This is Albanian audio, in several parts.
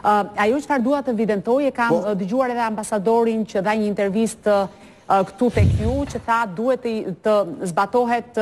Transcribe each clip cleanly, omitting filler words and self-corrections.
Ajo çfarë dua të evidentoj, kam dëgjuar edhe ambasadorin që dha një intervistë këtu tek ju, që tha duhet të zbatohet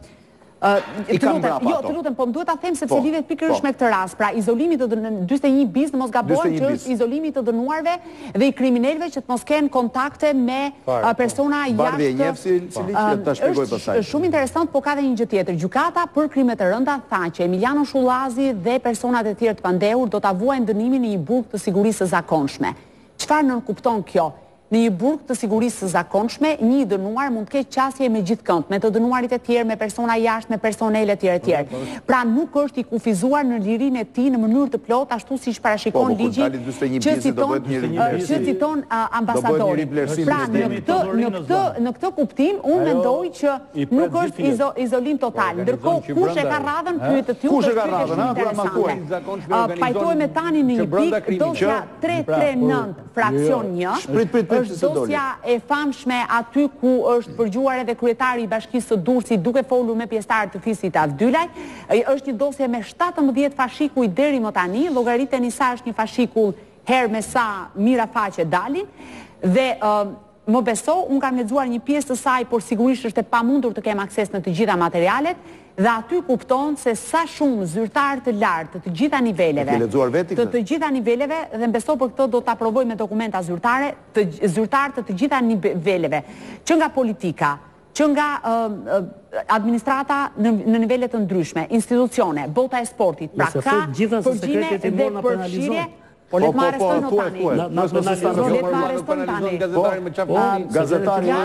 të lutem, po më duhet ta them sepse lidhet pikërisht me këtë rast. Pra izolimi të 41 bis, në mos gabohem, që është izolimi të dënuarve dhe i kriminalëve që të mos kenë kontakte me persona jashtë. Është shumë interesant, po ka dhe një gjë tjetër. Gjykata për krime të rënda tha që Emiliano Shullazi dhe personat e tjerë të pandehur do ta vuajnë dënimin në një burg të sigurisë së zakonshme. Çfarë nënkupton kjo? Në një burg të sigurisë së zakonshme, një dënuar mund të ketë qasje me gjithëkënd, me të dënuarit e tjerë, me persona jashtë, me personele tjerë. Pra nuk është i kufizuar në lirinë e tij në mënyrë të plotë, ashtu siç parashikon ligji që citon ambasadori. Pra në këtë kuptim, unë mendoj që nuk është izolim total. Ndërkohë, kush e ka radhën, pyetët ju, kush e ka radhën, interesante. Pajtojmë tani në një pikë, dosja 339 fraksion 1. Është dosja e famshme aty ku është përgjuar edhe kryetari i Bashkisë së Durrësit duke folur me pjesëtarë të fisit Avdylaj. Është një dosje me 17 fashikuj deri më tani, llogariteni sa është një fashikull herë me sa mira faqe dalin dhe më beso, unë kam lexuar një pjesë të saj, por sigurisht është e pamundur të kem akses në të gjitha materialet, dhe aty kupton se sa shumë zyrtarë të lartë të gjitha niveleve, të gjitha niveleve, dhe mbeso për këtë do të aprovoj me dokumenta zyrtare, zyrtarë të gjitha niveleve, që nga politika, që nga administrata në nivelet të ndryshme, institucione, bota e sportit, pra ka përgjime dhe përfshirje. Po letë ma arrestojnë o tani. Letë ma arrestojnë tani. Gazetari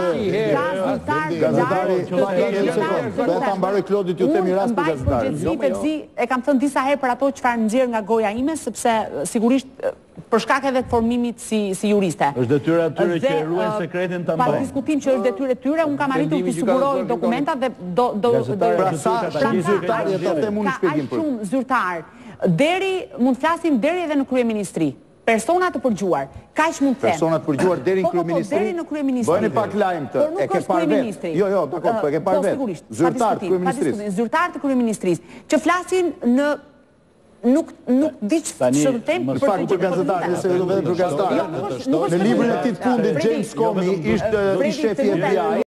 ta mbaroj Klodit, ju temi rast për gazetari. E kam thënë disa herë për ato çfarë nxjerr nga goja ime, sepse sigurisht për shkak edhe të formimit si juriste. Është detyrë atyre që ruajnë sekretin ta mbajnë. Pa diskutim që është detyrë e tyre, unë kam arritur të siguroj dokumentat dhe do shumë zyrtar. Mund të flasim deri edhe në kryeministri. Persona të përgjuar. Kaq mund të them. Persona të përgjuar deri në kryeministri. Deri në kryeministri. Bëni pak lajm të. E ke parë vetë. Jo, dakor, po e ke parë vetë. Zyrtar të kryeministrisë. Zyrtar të kryeministrisë që flasin në nuk di ç'të them për gazetarë, se do vetëm për gazetarë. Në librin e tij të fundit James Comey ishte shefi i FBI.